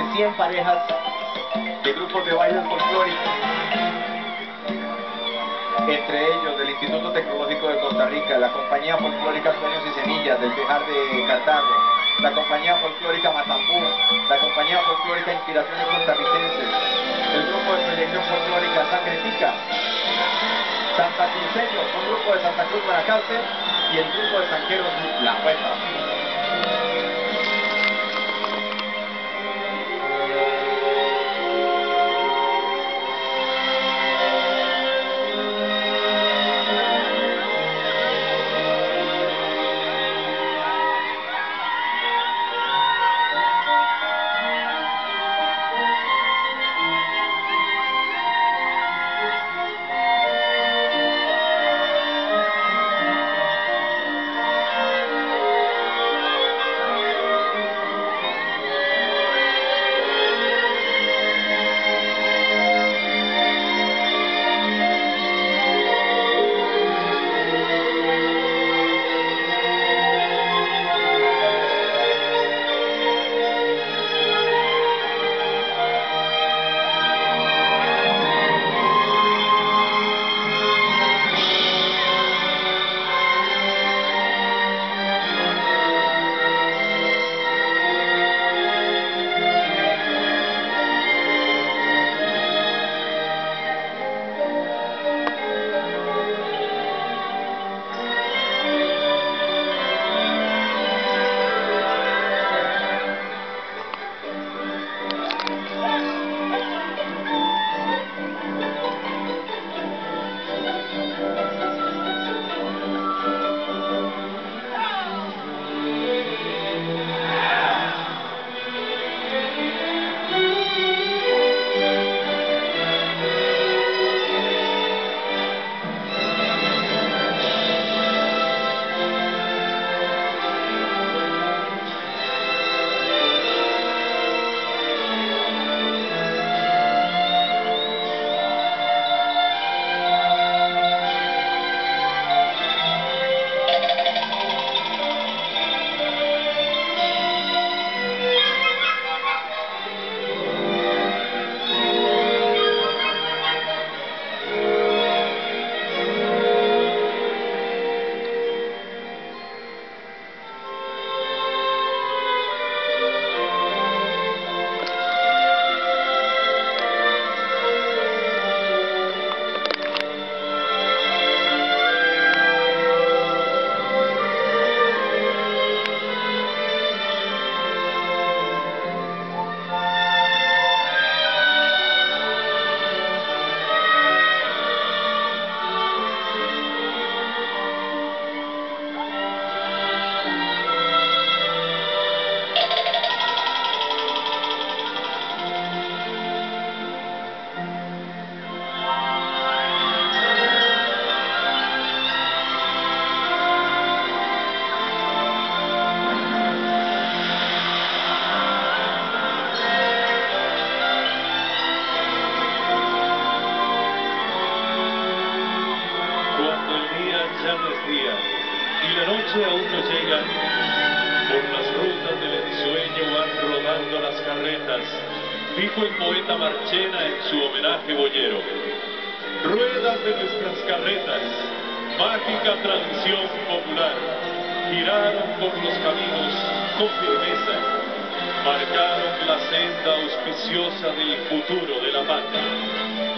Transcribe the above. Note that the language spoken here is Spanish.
de 100 parejas de grupos de baile folclóricos, entre ellos del Instituto Tecnológico de Costa Rica, la compañía folclórica Sueños y Semillas del Tejar de Cartago, la compañía folclórica Matambú, la compañía folclórica Inspiraciones Costarricenses, el grupo de proyección folclórica Sangre Tica, Santa Cruceños, un grupo de Santa Cruz Guanacaste, y el grupo de Sanqueros La Huepa. Y la noche aún no llega, por las rutas del ensueño van rodando las carretas, dijo el poeta Marchena en su homenaje boyero. Ruedas de nuestras carretas, mágica tradición popular, giraron por los caminos con firmeza, marcaron la senda auspiciosa del futuro de la patria.